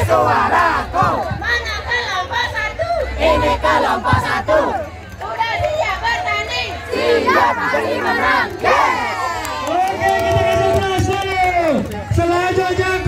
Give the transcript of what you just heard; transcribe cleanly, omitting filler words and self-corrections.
suaraku. Mana kelompok satu? Ini kelompok satu. Sudah siap bertanding. Siap jadi menang. Yes. Oke, kita kasih aplaus dulu. Selanjutnya